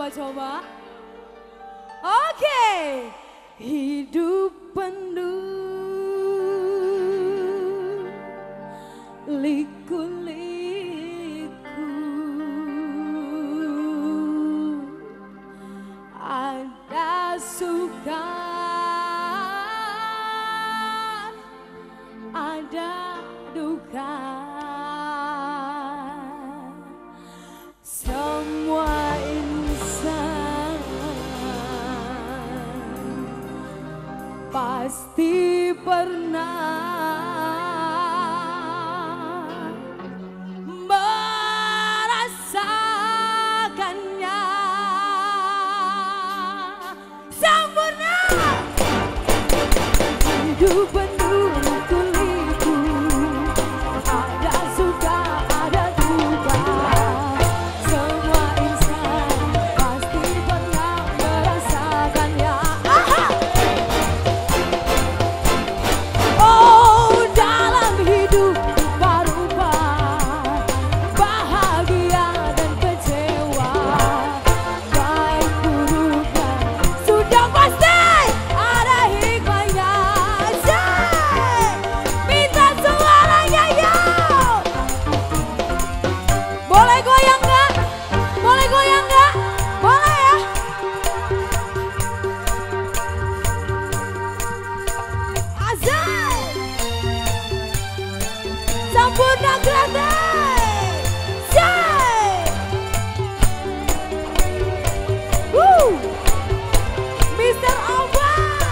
coba. Oke. Hidup penuh liku-liku, ada suka, ada duka. Semua insan pasti pernah merasakannya. Sempurna hidup penuh liku-liku, ada suka, ada duka. Semua insan pasti pernah merasakannya. Oh, dalam hidup rupa-rupa, bahagia dan kecewa, baik buruknya sudah pasti ada hikmahnya. Minta suaranya yuk. Boleh goyang nggak? Boleh goyang nggak? Boleh ya? Azai Sempurna Kretek. Say Woo Mr. Oba.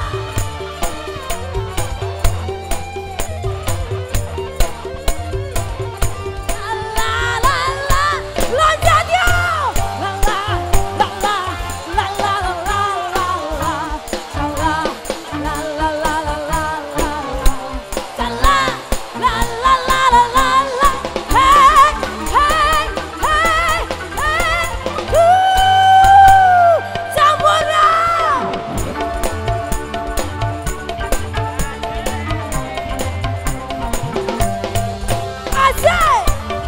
La la la, loncat yuk. La la la la, la la la la la la, la la la la la la la, la la la la la la la. Hey hey hey hey, sempurna. Asik.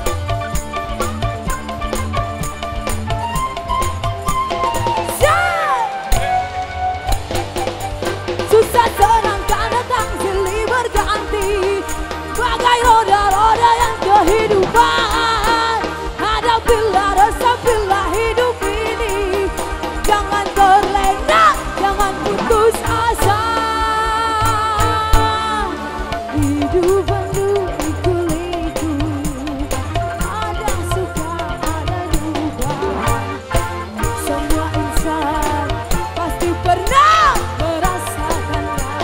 Susah senang kan datang silih berganti, bagai roda-roda yang kehidupan. Hadapilah, resapilah hidup ini, jangan terlena, jangan putus asa. Hidup penuh liku-liku, ada suka, ada duka. Semua insan pasti pernah merasakannya.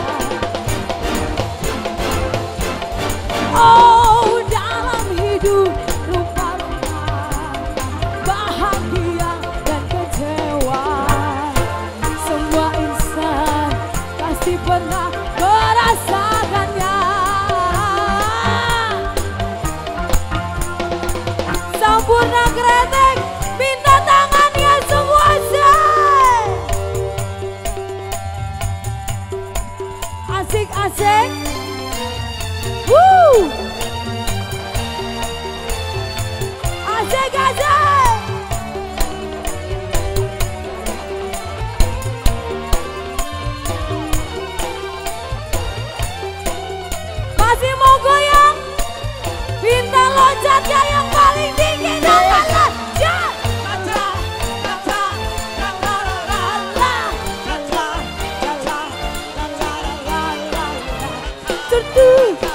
Oh, dalam hidup rupa-rupa, bahagia dan kecewa. Semua insan pasti pernah merasakannya. Sempurna Kretek, minta tangannya semua say. Asik-asik. Woo! Asik-asik. Masih mau goyang? Minta loncatnya yang paling tinggi dan loncat. Tuh.